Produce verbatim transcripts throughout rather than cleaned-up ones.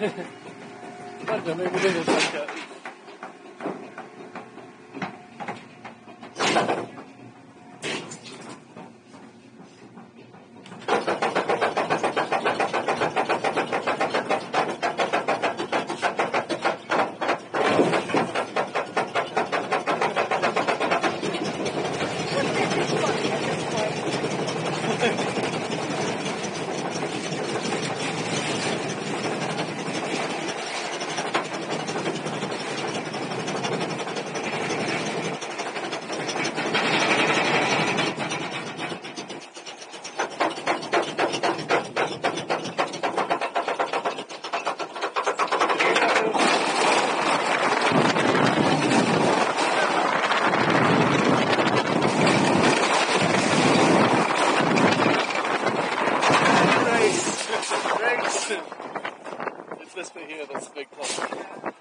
I don't know, maybe there's like a... It's this bit here that's a big problem.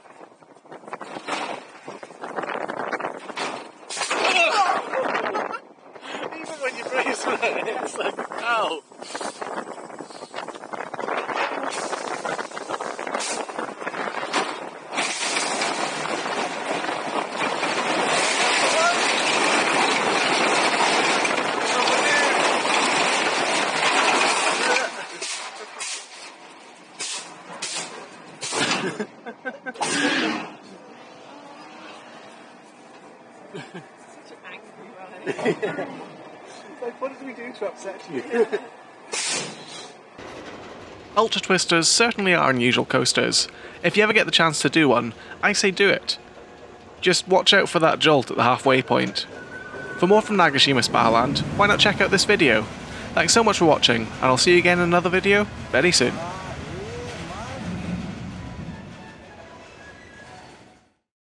Even when you brace with it, it's like, ow! Such an angry ride. Like, what did we do to upset you? Ultra Twisters certainly are unusual coasters. If you ever get the chance to do one, I say do it. Just watch out for that jolt at the halfway point. For more from Nagashima Spa Land, why not check out this video? Thanks so much for watching, and I'll see you again in another video very soon.